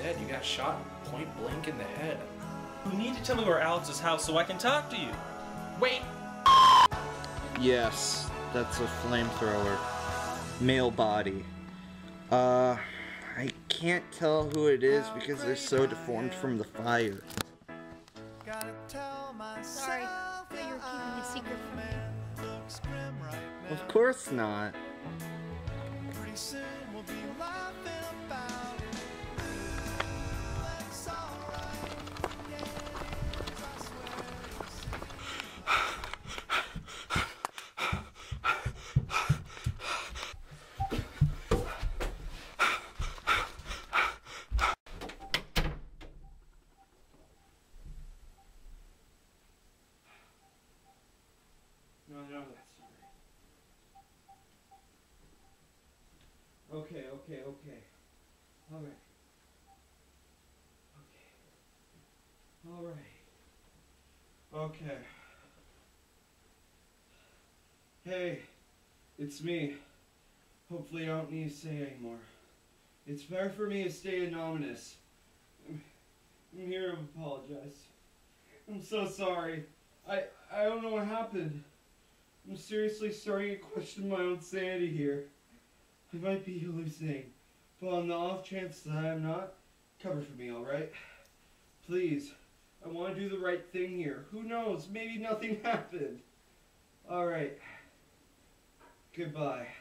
dead. You got shot point blank in the head. You need to tell me where Alex's house so I can talk to you. Wait! Yes, that's a flamethrower. Male body. I can't tell who it is because they're so deformed from the fire. Sorry, I thought you were keeping a secret from me. Of course not. No, that's not right. Okay. Alright. Okay. Hey, it's me. Hopefully I don't need to say anymore. It's better for me to stay anonymous. I'm here to apologize. I'm so sorry. I don't know what happened. I'm seriously starting to question my own sanity here. I might be hallucinating, but on the off chance that I am not, cover for me, alright? Please, I want to do the right thing here. Who knows, maybe nothing happened. Alright. Goodbye.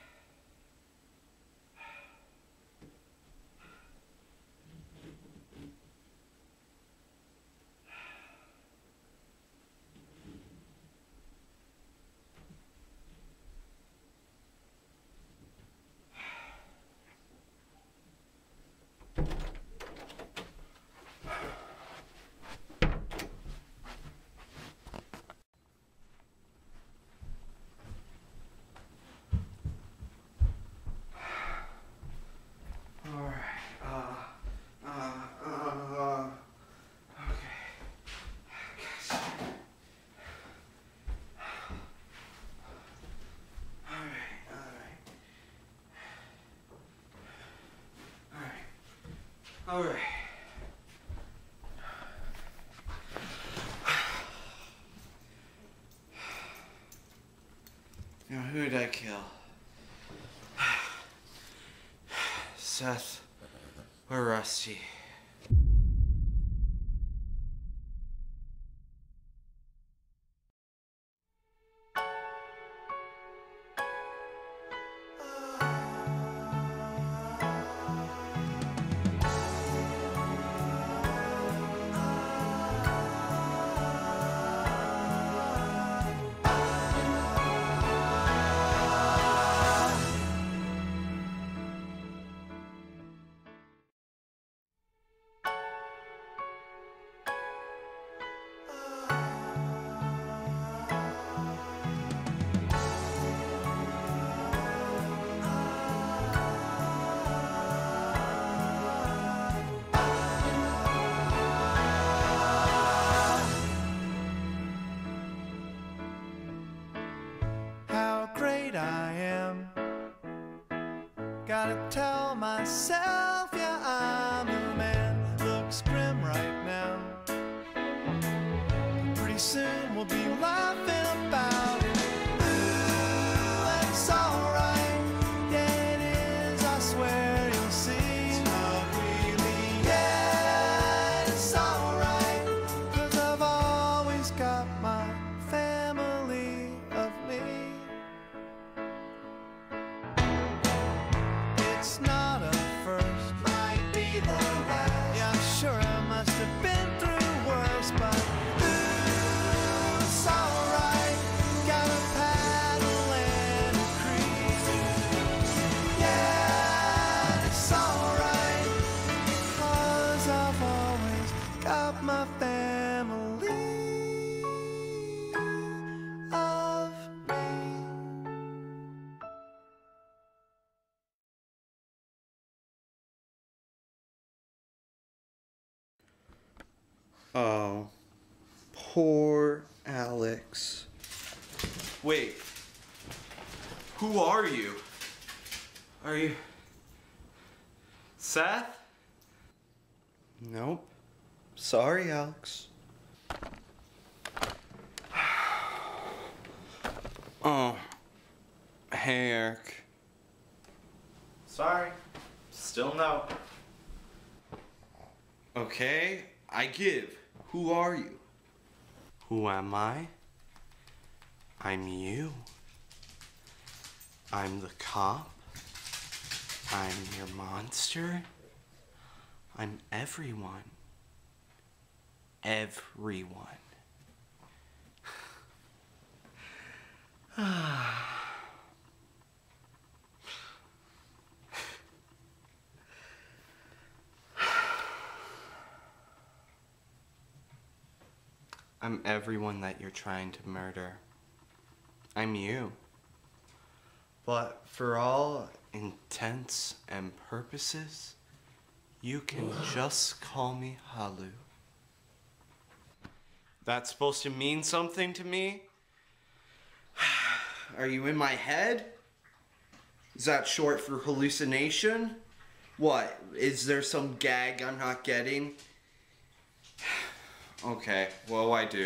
Alright. Now who did I kill? Seth or Rusty? Gotta tell myself, yeah, I'm a man. Looks grim right now. Pretty soon we'll be laughing about it. Ooh, it's alright. Yeah, it is, I swear you'll see. It's not really, yeah, it's alright. 'Cause I've always got my family of me. It's not a first, might be the last. Yeah, I'm sure I must have been through worse, but ooh, it's alright. Gotta paddle and a creek. Yeah, it's alright. 'Cause I've always got my family of me. Oh, poor Alex. Wait. Who are you? Are you... Seth? Nope. Sorry, Alex. Oh. Hey, Eric. Sorry. Still no. Okay, I give. Who are you? Who am I? I'm you. I'm the cop. I'm your monster. I'm everyone. Everyone. I'm everyone that you're trying to murder. I'm you. But for all intents and purposes, you can just call me Halu. That's supposed to mean something to me? Are you in my head? Is that short for hallucination? What? Is there some gag I'm not getting? Okay, what do I do?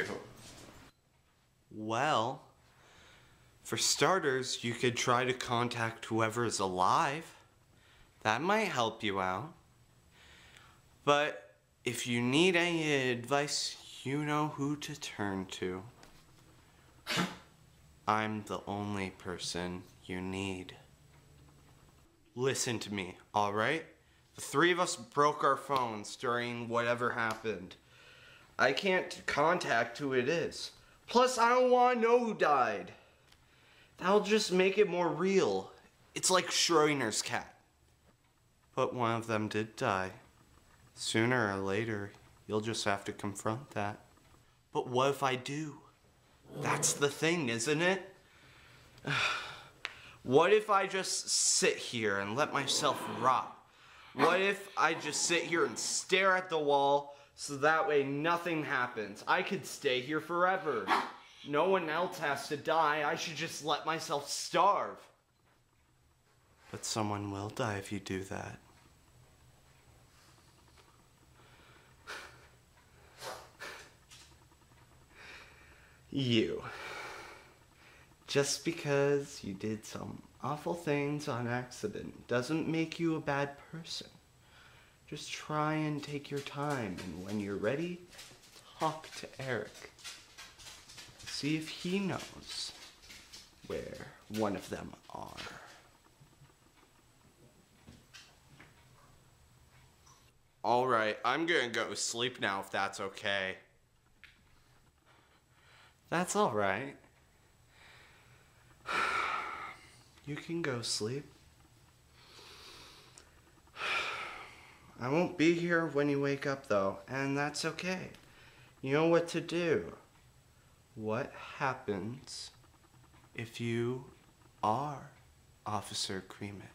Well, for starters, you could try to contact whoever is alive. That might help you out. But if you need any advice, you know who to turn to. I'm the only person you need. Listen to me, alright? The three of us broke our phones during whatever happened. I can't contact who it is. Plus, I don't want to know who died. That'll just make it more real. It's like Schrodinger's cat. But one of them did die. Sooner or later, you'll just have to confront that. But what if I do? That's the thing, isn't it? What if I just sit here and let myself rot? What if I just sit here and stare at the wall so that way nothing happens? I could stay here forever. No one else has to die. I should just let myself starve. But someone will die if you do that. You. Just because you did some awful things on accident doesn't make you a bad person. Just try and take your time, and when you're ready, talk to Eric. See if he knows where one of them are. Alright, I'm gonna go sleep now if that's okay. That's alright. You can go sleep. I won't be here when you wake up though, and that's okay. You know what to do. What happens if you are Officer Krimet?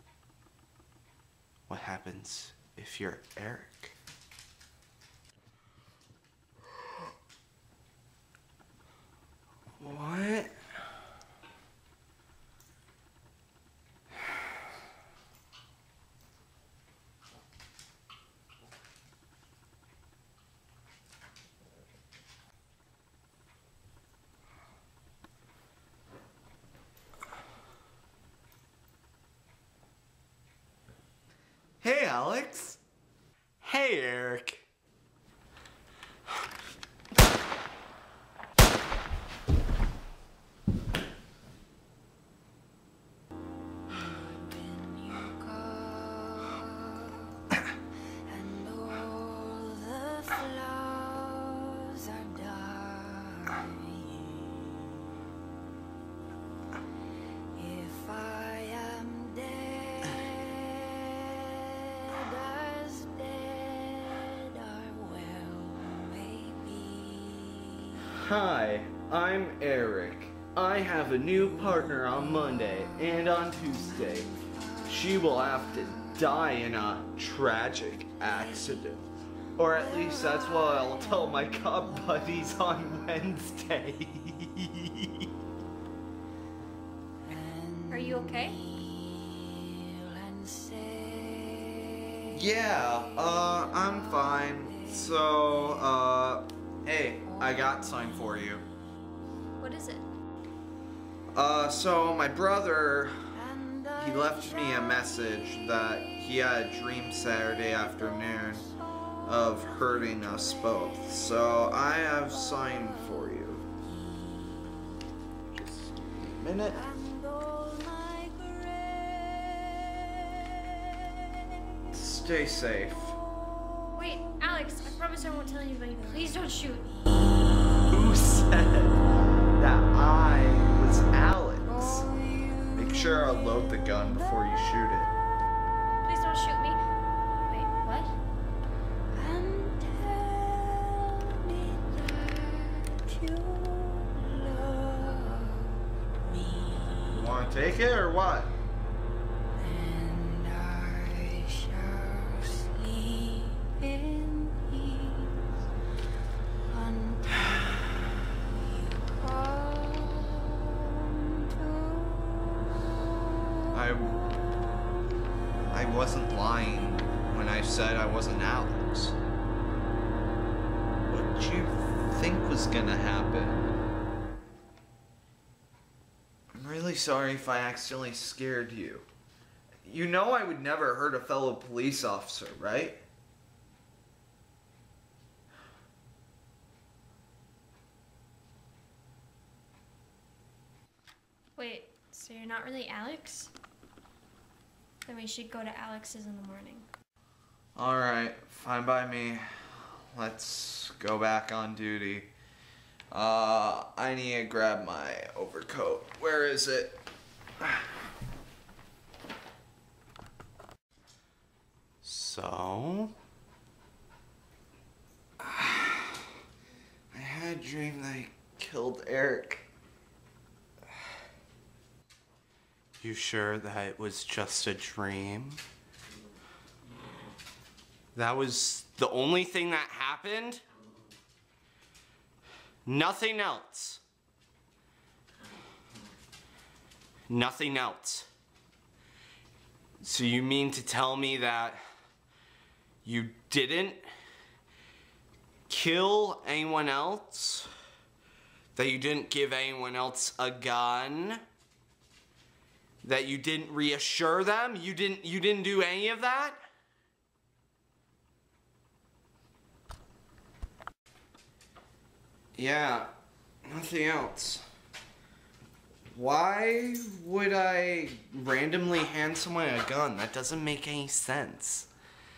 What happens if you're Eric? What? Hey, Alex. Hey, Eric. Hi, I'm Eric. I have a new partner on Monday and on Tuesday. She will have to die in a tragic accident. Or at least that's what I'll tell my cop buddies on Wednesday. Are you okay? Yeah, I'm fine. So, hey, I got something for you. What is it? So my brother, he left me a message that he had a dream Saturday afternoon of hurting us both. So I have something for you. Just a minute. Stay safe. Wait, Alex, I promise I won't tell anybody. Please don't shoot. Who said that I was Alex? Make sure I load the gun before you shoot it. Please don't shoot me. Wait, what? You want to take it or what? I wasn't lying when I said I wasn't Alex. What did you think was gonna happen? I'm really sorry if I accidentally scared you. You know I would never hurt a fellow police officer, right? Wait, so you're not really Alex? Then we should go to Alex's in the morning. Alright, fine by me. Let's go back on duty. I need to grab my overcoat. Where is it? So? I had a dream that I killed Eric. You sure that it was just a dream? That was the only thing that happened? Nothing else. Nothing else. So you mean to tell me that you didn't kill anyone else? That you didn't give anyone else a gun? That you didn't reassure them? You didn't do any of that? Yeah, nothing else. Why would I randomly hand someone a gun? That doesn't make any sense.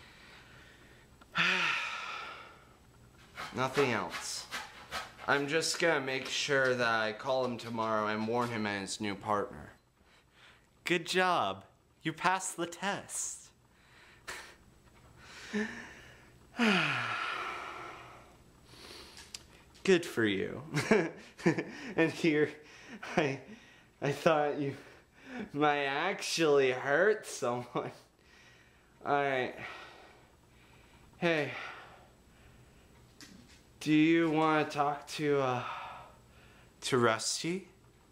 Nothing else. I'm just gonna make sure that I call him tomorrow and warn him and his new partner. Good job. You passed the test. Good for you. And here, I thought you might actually hurt someone. Alright. Hey. Do you want to talk to Rusty?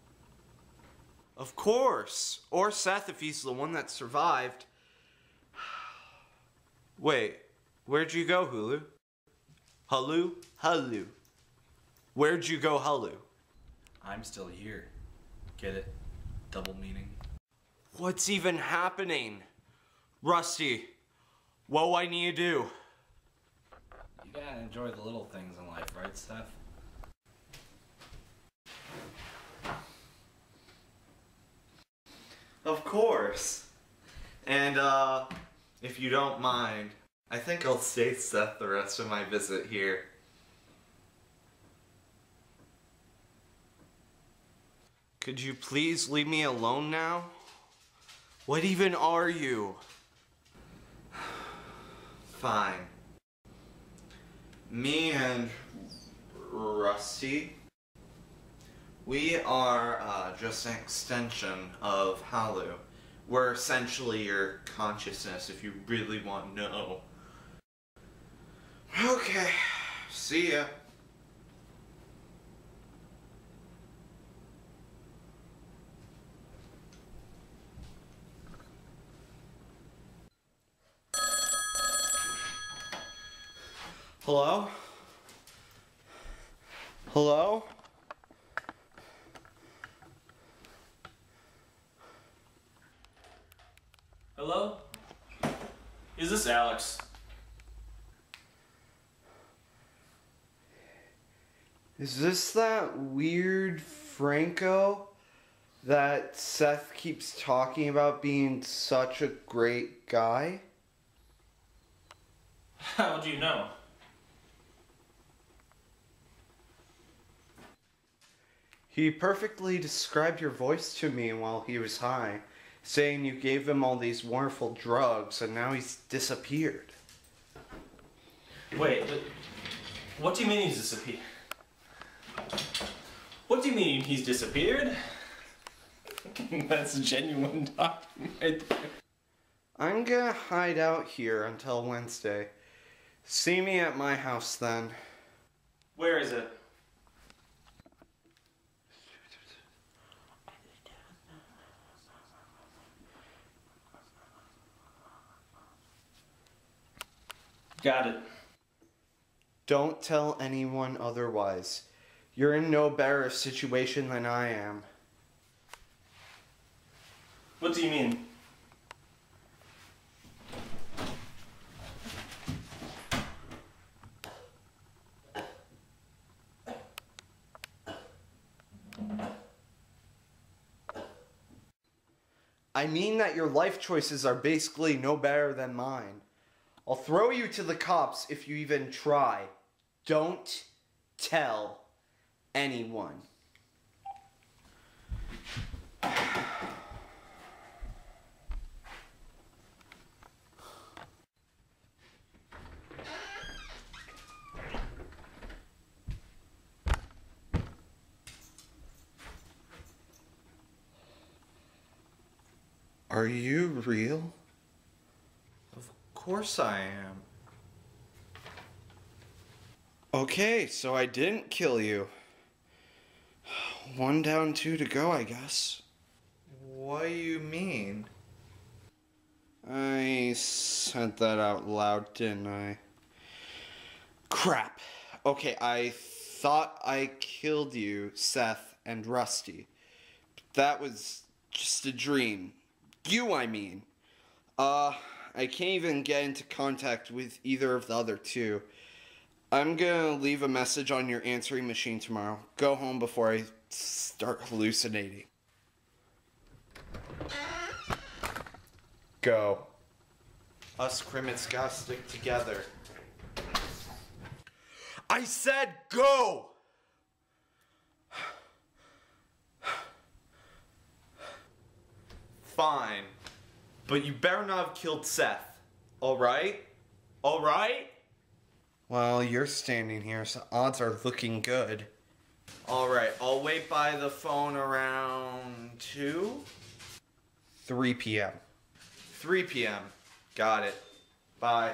Of course. Or Seth if he's the one that survived. Wait, where'd you go, Hulu? Hulu? Hulu. Where'd you go, Hulu? I'm still here. Get it? Double meaning. What's even happening? Rusty, what do I need to do? You gotta enjoy the little things in life, right, Steph? Of course. And, if you don't mind, I think I'll stay Seth the rest of my visit here. Could you please leave me alone now? What even are you? Fine. Me and Rusty, we are just an extension of Halu. We're essentially your consciousness if you really want to know. Okay, see ya. Hello? Hello? Hello? Is this Alex? Is this that weird Franco that Seth keeps talking about being such a great guy? How do you know? He perfectly described your voice to me while he was high, saying you gave him all these wonderful drugs and now he's disappeared. Wait, what do you mean he's disappeared? What do you mean he's disappeared? That's a genuine document right there. I'm gonna hide out here until Wednesday. See me at my house then. Where is it? Got it. Don't tell anyone otherwise. You're in no better situation than I am. What do you mean? I mean that your life choices are basically no better than mine. I'll throw you to the cops if you even try. Don't tell anyone. Are you real? Of course I am. Okay, so I didn't kill you. 1 down, 2 to go, I guess. What do you mean? I said that out loud, didn't I? Crap. Okay, I thought I killed you, Seth and Rusty. That was just a dream. You, I mean. I can't even get into contact with either of the other two. I'm gonna leave a message on your answering machine tomorrow. Go home before I start hallucinating. Go. Us Krimets gotta stick together. I said go! Fine. But you better not have killed Seth. Alright? Alright? Well, you're standing here, so odds are looking good. Alright, I'll wait by the phone around 2? 3 p.m. 3 p.m. Got it. Bye.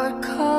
our car.